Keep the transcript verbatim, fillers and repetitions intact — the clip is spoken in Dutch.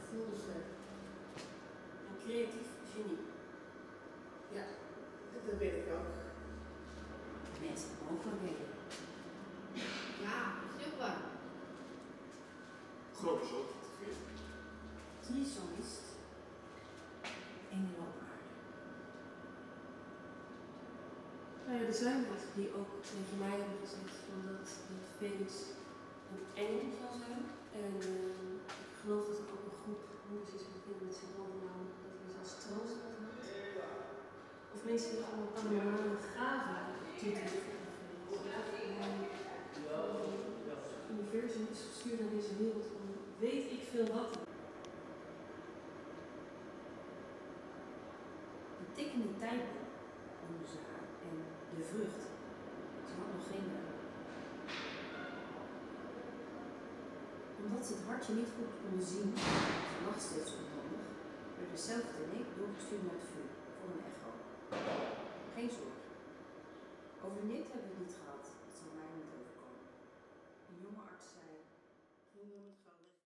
voelde sterk. Een creatief genie. Ja, dat weet ik ook. Mensen mogen weten. Ja, dat is ook waar. Grote zot. Trisolist. Engelen op aarde. Nou ja, er zijn wat die ook tegen mij hebben gezegd van dat, dat Felix een engel zal zijn. En uh, ik geloof dat er ook een groep moeders is met kinderen met syndroomnaam dat hij zelfs troost had gehad. Of mensen die gewoon paranormale gaven toedichten. Het universum is gestuurd naar deze wereld om weet ik veel wat. De tikkende tijdbom noemden ze haar en de vrucht. Ze had nog geen naam. Omdat ze het hartje niet goed konden zien, ze lag steeds onhandig, werd de zelfde nek doorgestuurd naar het vuur.